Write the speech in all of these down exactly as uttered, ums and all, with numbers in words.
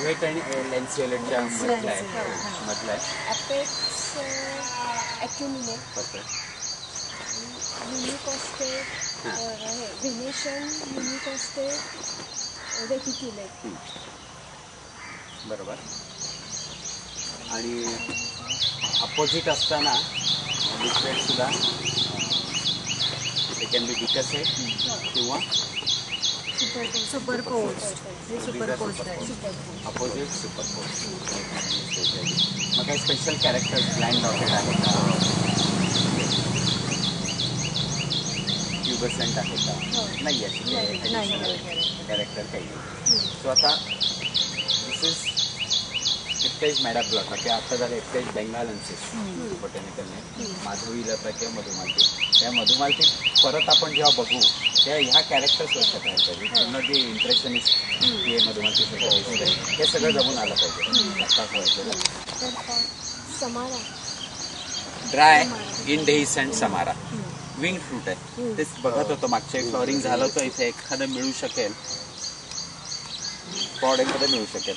Weight आणि लॅन्सिओलेटच्या मधला आहे मधला आहे अपेक्स ॲक्युमिलेट ओके युनिकोस्टेट हे व्हेनेशियन युनिकोस्टेट रेटिक्युलेट. बरोबर. आणि अपोजिट असताना लिक्विड सुद्धा ते कॅन बी डिकसेट किंवा सुपरपोज्ड सुपरपोज्ड अपोजिट सुपरपोज. मग काही स्पेशल कॅरेक्टर्स ब्लाइंड डॉटेड आहेत का, ट्युबसेंट आहे का? नाही आहे कॅरेक्टर काही नाही. सो आता दिस इज इफ्टेज मॅडाब्लॉट म्हणजे आता झालं इफ्टेज बेंगालन्सिस बॉटॅनिकल नेम. माधवी लता किंवा मधुमालती. त्या मधुमालती परत आपण जेव्हा बघू त्या ह्या कॅरेक्टर्स लक्षात राहायला पाहिजे. पूर्ण जे इम्प्रेशनिस्ट हे मधुमालती हे सगळं जमून आलं पाहिजे. समारा ड्राय इनडेहिसंट समारा विंग फ्रूट आहे. तेच बघत होतं मागच्या फ्लॉरिंग झालं होतं. इथे एखादं मिळू शकेल पॉडेमध्ये मिळू शकेल.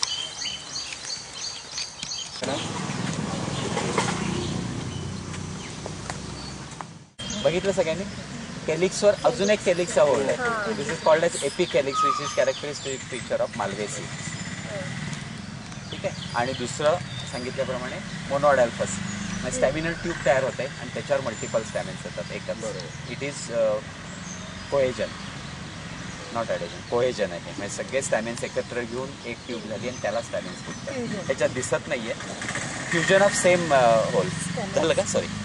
बघितलं सगळ्यांनी. केलिक्सवर अजून एक केलिक्स होल्ड आहे. This is called as epicalyx which is characteristic feature of Malvaceae. ठीक आहे. आणि दुसरं सांगितल्याप्रमाणे मोनोअडॅल्फस म्हणजे स्टॅमिनल ट्यूब तयार होते आणि त्याच्यावर मल्टिपल स्टॅमिन्स येतात एकच. It is cohesion not adhesion. Cohesion आहे म्हणजे सगळे स्टॅमिन्स एकत्र घेऊन एक ट्यूब झाली आणि त्याला स्टॅमिन्स फुटतात. त्याच्यात दिसत नाहीये. फ्युजन ऑफ सेम होल झालं का. सॉरी